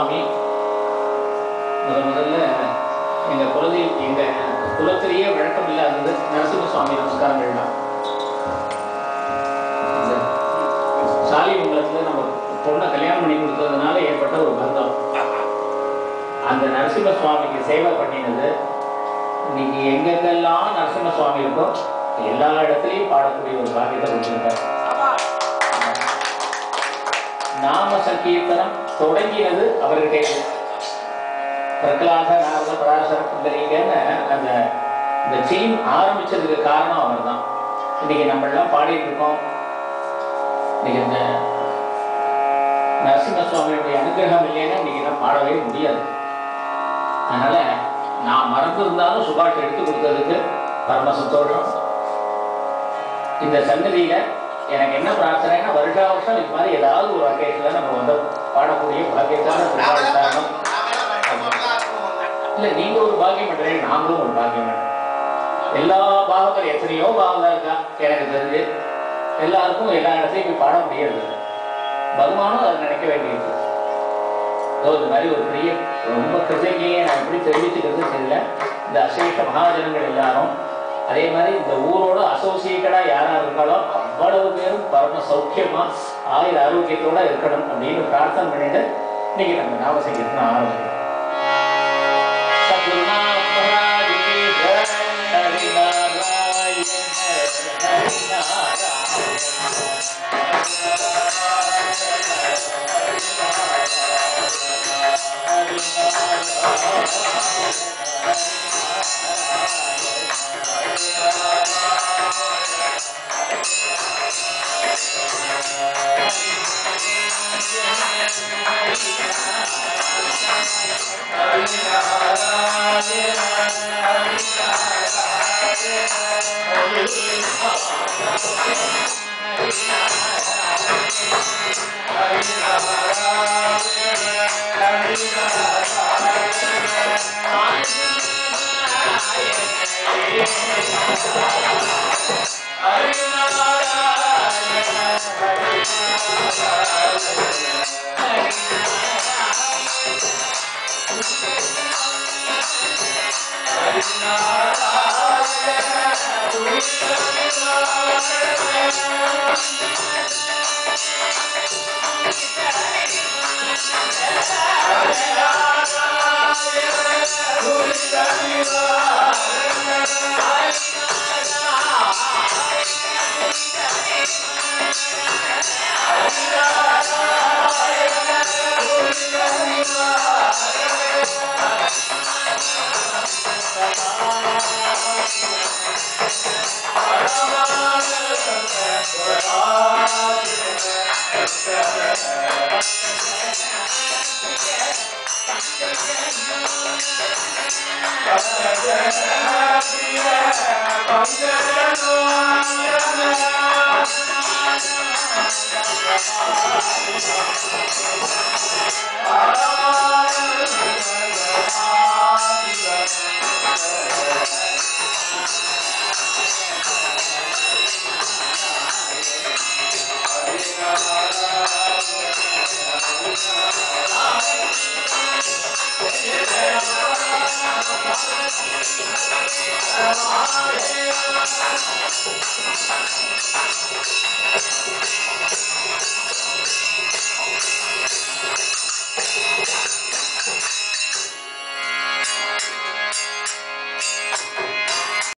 சுவாமி முதல்ல எங்கள் குலத்திலேயே வழக்கம் இல்லாதது நரசிம்ம சுவாமி நமஸ்காரங்கள்லாம். இந்த சாலிமங்கலத்தில் நம்ம பொண்ணை கல்யாணம் பண்ணி கொடுத்ததுனால ஏற்பட்ட ஒரு பந்தம். அந்த நரசிம்ம சுவாமிக்கு சேவை பண்ணினது இன்னைக்கு எங்கெங்கெல்லாம் நரசிம்ம சுவாமி இருக்கோ எல்லா இடத்துலையும் பாடக்கூடிய ஒரு பாக்கியத்தை கொடுத்துருக்கார். நாம சங்கீர்த்தனம் தொடங்கினது அவர்கிட்ட. பிரகலாத நாரத பராசர புண்டரீகன்னு அந்த செயின் ஆரம்பிச்சதுக்கு காரணம் அவர் தான். இன்னைக்கு நம்ம எல்லாம் பாடிட்டு இருக்கோம். இன்னைக்கு இந்த நரசிம்ம சுவாமியுடைய அனுகிரகம் இல்லைன்னா இன்னைக்கு நம்ம பாடவே முடியாது. அதனால நான் மறந்துருந்தாலும் சுபாஷ் எடுத்து கொடுத்ததுக்கு பரம சந்தோஷம். இந்த சன்னதியில எனக்கு என்ன பிரார்த்தனைனா வருஷா வருஷம் இது மாதிரி ஏதாவது ஒரு வகையில நம்ம வந்து பாடக்கூடிய பாக்கியத்தான காரணம் இல்ல. நீங்க ஒரு பாக்கியம் பண்றீங்க, நாங்களும் ஒரு பாக்கியம் பண்றோம். எல்லா பாகங்கள் எத்தனையோ பாகம் இருக்கா எனக்கு தெரிஞ்சு. எல்லாருக்கும் எல்லா இடத்தையும் போய் பாட முடியாது. பகவானும் அதை நினைக்க வேண்டியிருக்கு. இந்த மாதிரி ஒரு பெரிய ரொம்ப கிருதஞ்சியை நான் எப்படி தெரிவிச்சுக்கிறது தெரியல. இந்த அசேஷ மகாஜனங்கள் எல்லாரும் அதே மாதிரி இந்த ஊரோட அசோசியேட்டடா யாரா இருக்காளோ அவ்வளவு பேரும் பரம சௌக்கியமா ஆயுள் ஆரோக்கியத்தோட இருக்கணும் அப்படின்னு பிரார்த்தனை பண்ணிட்டு இன்னைக்கு நம்ம ஞாபகம் ஆரம்பிக்கிறோம்.